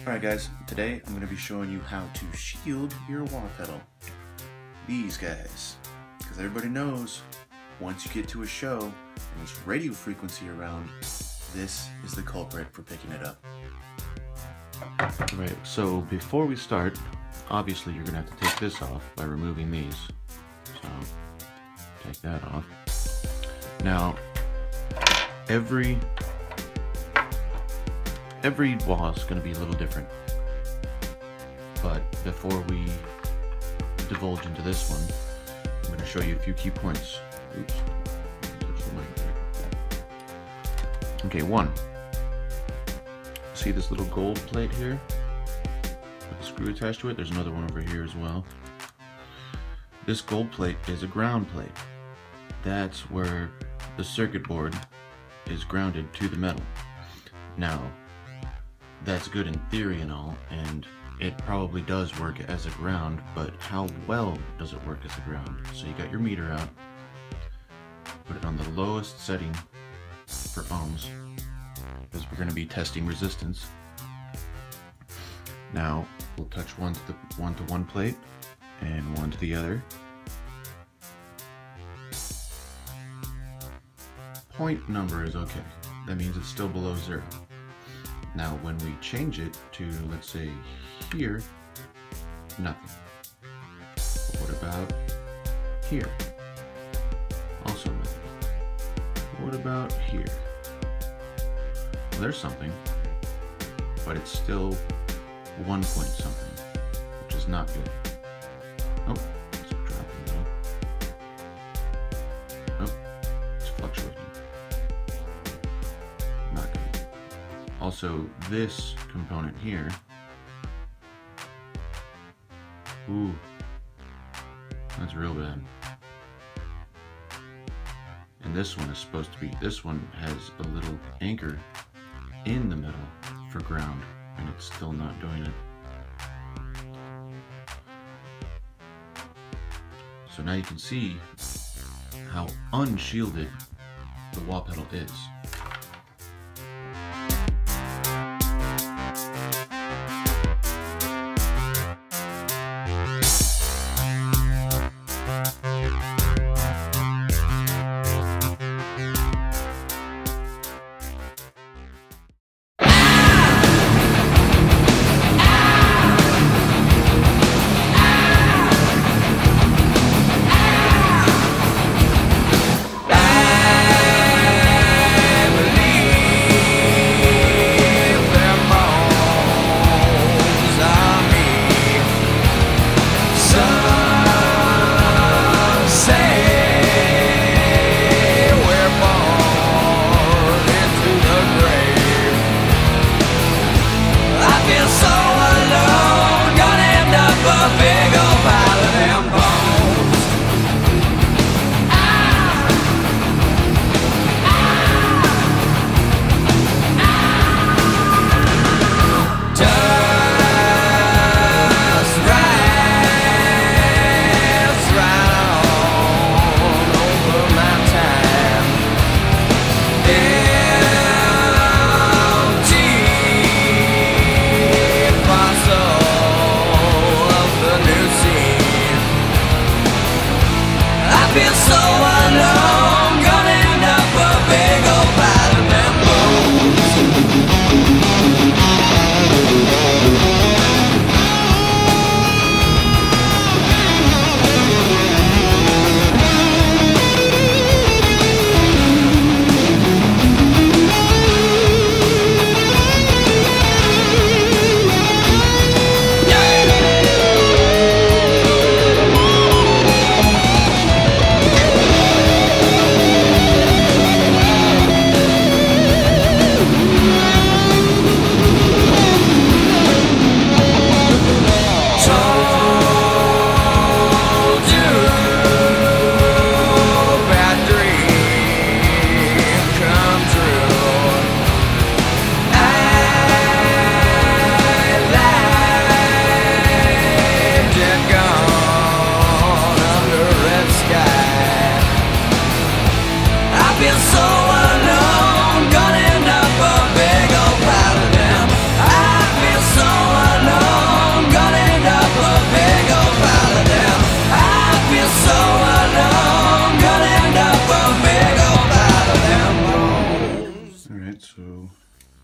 Alright guys, today I'm going to be showing you how to shield your wah pedal. These guys. Because everybody knows, once you get to a show and there's radio frequency around, this is the culprit for picking it up. Right, so before we start, obviously you're going to have to take this off by removing these. So, take that off. Now, every wah is going to be a little different, but before we divulge into this one, I'm going to show you a few key points. Oops. Touch the mic there. Okay, one. See this little gold plate here with a screw attached to it? There's another one over here as well. This gold plate is a ground plate. That's where the circuit board is grounded to the metal. Now, that's good in theory and all, and it probably does work as a ground, but how well does it work as a ground? So you got your meter out, put it on the lowest setting for ohms, because we're going to be testing resistance. Now, we'll touch one to one plate, and one to the other. Point number is okay. That means it's still below zero. Now, when we change it to, let's say, here, nothing. But what about here? Also nothing. What about here? Well, there's something, but it's still 1 point something, which is not good. Oh, it's dropping though. Oh, it's fluctuating. Not good. Also, this component here, ooh, that's real bad. And this one is supposed to be, this one has a little anchor in the middle for ground, and it's still not doing it. So now you can see how unshielded the wah pedal is.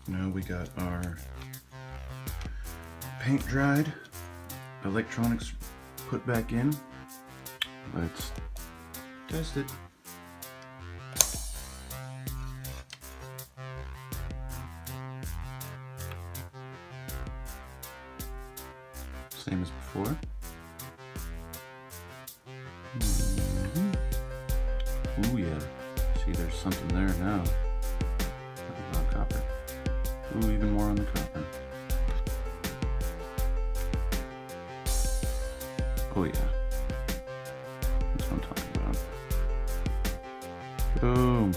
Now we got our paint dried, electronics put back in. Let's test it. Same as before. Oh yeah. See, there's something there now. On copper. Ooh, even more on the copper. Oh yeah. That's what I'm talking about. Boom.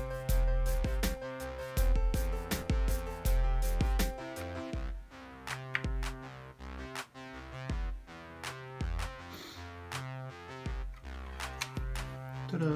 Ta-da.